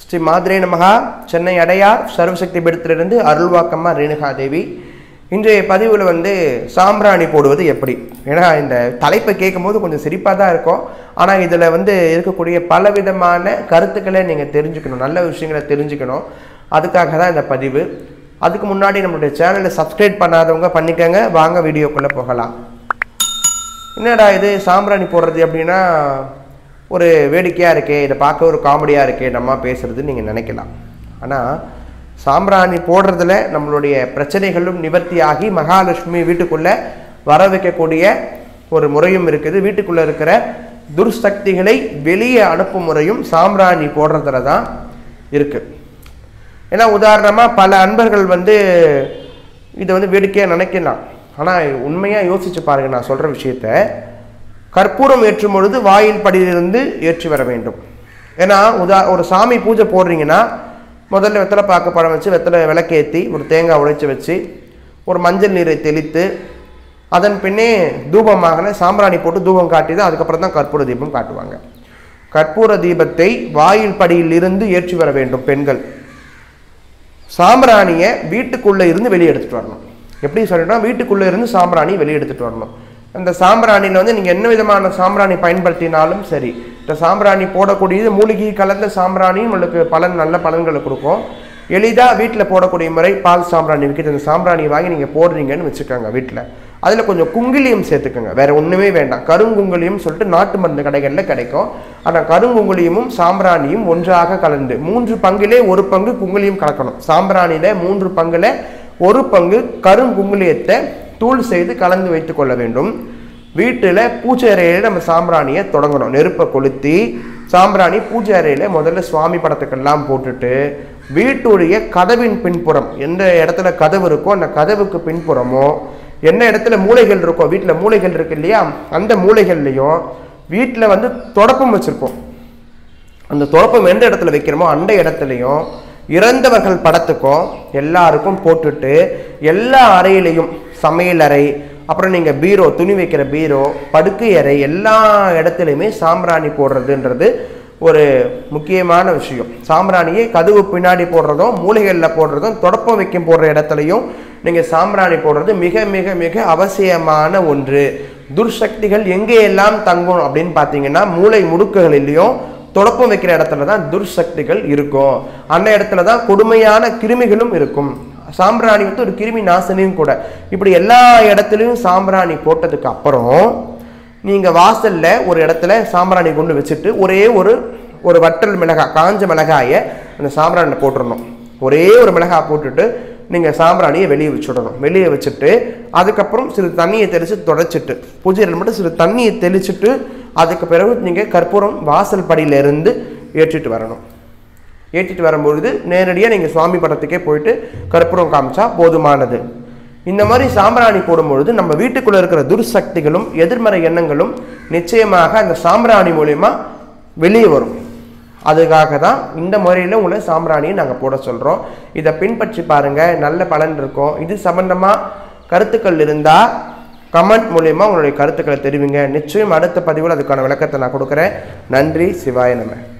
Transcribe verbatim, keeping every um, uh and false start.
ஸ்ரீ மாத்ரே நமகா. சென்னை அடையார் சர்வசக்தி பீடத்திலிருந்து அருள்வாக்கம்மா ரேணுகா தேவி. இன்றைய பதிவில் வந்து சாம்பிராணி போடுவது எப்படி, ஏன்னா இந்த தலைப்பை கேட்கும்போது கொஞ்சம் சிரிப்பாக தான் இருக்கும். ஆனால் இதில் வந்து இருக்கக்கூடிய பலவிதமான கருத்துக்களை நீங்கள் தெரிஞ்சுக்கணும், நல்ல விஷயங்களை தெரிஞ்சுக்கணும். அதுக்காக தான் இந்த பதிவு. அதுக்கு முன்னாடி நம்மளுடைய சேனலை சப்ஸ்கிரைப் பண்ணாதவங்க பண்ணிக்கோங்க. வாங்க வீடியோக்குள்ளே போகலாம். என்னடா இது சாம்பிராணி போடுறது அப்படின்னா ஒரு வேடிக்கையாக இருக்கே, இதை பார்க்க ஒரு காமெடியாக இருக்கே நம்ம பேசுகிறதுன்னு நீங்கள் நினைக்கலாம். ஆனால் சாம்பிராணி போடுறதுல நம்மளுடைய பிரச்சனைகளும் நிவர்த்தியாகி மகாலட்சுமி வீட்டுக்குள்ளே வர வைக்கக்கூடிய ஒரு முறையும் இருக்குது. வீட்டுக்குள்ளே இருக்கிற துர்சக்திகளை வெளியே அனுப்பும் முறையும் சாம்பிராணி போடுறதுல தான் இருக்குது. ஏன்னா உதாரணமாக பல அன்பர்கள் வந்து இதை வந்து வேடிக்கையாக நினைக்கலாம். ஆனால் உண்மையாக யோசிச்சு பாருங்க. நான் சொல்கிற விஷயத்த கற்பூரம் ஏற்றும் பொழுது வாயில் படியிலிருந்து ஏற்றி வர வேண்டும். ஏன்னா உதா ஒரு சாமி பூஜை போடுறீங்கன்னா முதல்ல வெத்தலை பாக்கு பழம் வச்சு வெத்தலை விளக்கேற்றி ஒரு தேங்காய் உடைச்சி வச்சு ஒரு மஞ்சள் நீரை தெளித்து அதன் பின்னே தூபமாக சாம்பிராணி போட்டு தூபம் காட்டி தான் அதுக்கப்புறம் தான் கற்பூர தீபம் காட்டுவாங்க. கற்பூர தீபத்தை வாயில் படியில் இருந்து ஏற்றி வர வேண்டும் பெண்கள். சாம்பிராணியை வீட்டுக்குள்ளே இருந்து வெளியே எடுத்துகிட்டு வரணும். எப்படி சொல்லிட்டோம்னா வீட்டுக்குள்ளே இருந்து சாம்பிராணி வெளியே எடுத்துகிட்டு வரணும். அந்த சாம்பிராணியில் வந்து நீங்கள் என்ன விதமான சாம்பிராணி பயன்படுத்தினாலும் சரி, இந்த சாம்பிராணி போடக்கூடியது மூலிகை கலந்த சாம்பிராணியும் உங்களுக்கு பலன் நல்ல பலன்களை கொடுக்கும். எளிதாக வீட்டில் போடக்கூடிய முறை பால் சாம்பிராணி விற்கிது. அந்த சாம்பிராணியை வாங்கி நீங்கள் போடுறீங்கன்னு வச்சுக்கோங்க. வீட்டில் அதில் கொஞ்சம் குங்குலியம் சேர்த்துக்கோங்க. வேறு ஒன்றுமே வேண்டாம். கருங்குங்குலியம் சொல்லிட்டு நாட்டு மருந்து கடைகளில் கிடைக்கும். ஆனால் கருங்குங்குலியமும் சாம்பிராணியும் ஒன்றாக கலந்து மூன்று பங்கிலே ஒரு பங்கு குங்குலியம் கலக்கணும். சாம்பிராணியில் மூன்று பங்கில் ஒரு பங்கு கருங்குங்குலியத்தை தூள் செய்து கலந்து வைத்து கொள்ள வேண்டும். வீட்டில் பூஜை அறையில் நம்ம சாம்பிராணியை தொடங்கணும். நெருப்பை கொளுத்தி சாம்பிராணி பூஜை அறையில் முதல்ல சுவாமி படத்துக்கெல்லாம் போட்டுட்டு வீட்டுடைய கதவின் பின்புறம் எந்த இடத்துல கதவு இருக்கோ அந்த கதவுக்கு பின்புறமோ என்ன இடத்துல மூளைகள் இருக்கோ, வீட்டில் மூளைகள் இருக்கு இல்லையா, அந்த மூளைகள்லையும் வீட்டில் வந்து தொடப்பம் வச்சுருப்போம். அந்த தொடப்பம் எந்த இடத்துல வைக்கிறோமோ அந்த இடத்துலையும் இறந்தவர்கள் படத்துக்கும் எல்லாருக்கும் போட்டுட்டு எல்லா அறையிலையும் சமையல் அறை, அப்புறம் நீங்கள் பீரோ துணி வைக்கிற பீரோ, படுக்கை அறை எல்லா இடத்துலையுமே சாம்பிராணி போடுறதுன்றது ஒரு முக்கியமான விஷயம். சாம்பிராணியை கதவு பின்னாடி போடுறதும் மூலைகளில் போடுறதும் தொடப்பம் வைக்கும் போடுற இடத்துலையும் நீங்கள் சாம்பிராணி போடுறது மிக மிக மிக அவசியமான ஒன்று. துர்சக்திகள் எங்கே எல்லாம் தங்கும் அப்படின்னு பார்த்தீங்கன்னா மூளை முடுக்குகளிலையும் தொடப்பம் வைக்கிற இடத்துல தான் துர்சக்திகள் இருக்கும். அந்த இடத்துல தான் கொடுமையான கிருமிகளும் இருக்கும். சாம்பிராணி வந்து ஒரு கிருமி நாசினியும் கூட. இப்படி எல்லா இடத்துலையும் சாம்பிராணி போட்டதுக்கு அப்புறம் நீங்கள் வாசலில் ஒரு இடத்துல சாம்பிராணி கொண்டு வச்சுட்டு ஒரே ஒரு ஒரு வட்டல் மிளகாய் காஞ்ச மிளகாயை அந்த சாம்பிராணியில் போட்டுடணும். ஒரே ஒரு மிளகாய் போட்டுட்டு நீங்கள் சாம்பிராணியை வெளியே வச்சுடணும். வெளியே வச்சுட்டு அதுக்கப்புறம் சிறு தண்ணியை தெளித்து தொடச்சிட்டு பூஜையில் மட்டும் சிறு தண்ணியை தெளிச்சுட்டு அதுக்கு பிறகு நீங்கள் கற்பூரம் வாசல் படியிலிருந்து ஏற்றிட்டு வரணும். ஏற்றிட்டு வரும்பொழுது நேரடியாக நீங்கள் சுவாமி படத்துக்கே போயிட்டு கற்பூரம் காமிச்சா போதுமானது. இந்த மாதிரி சாம்பிராணி போடும்பொழுது நம்ம வீட்டுக்குள்ளே இருக்கிற துர்சக்திகளும் எதிர்மறை எண்ணங்களும் நிச்சயமாக அந்த சாம்பிராணி மூலயமா வெளியே வரும். அதுக்காக தான் இந்த முறையில் உங்களை சாம்பிராணியை நாங்கள் போட சொல்கிறோம். இதை பின்பற்றி பாருங்கள், நல்ல பலன் இருக்கும். இது சம்பந்தமாக கருத்துக்கள் இருந்தால் கமெண்ட் மூலயமா உங்களுடைய கருத்துக்களை தெரிவிங்க. நிச்சயம் அடுத்த பதிவில் அதுக்கான விளக்கத்தை நான் கொடுக்குறேன். நன்றி. சிவாய நம.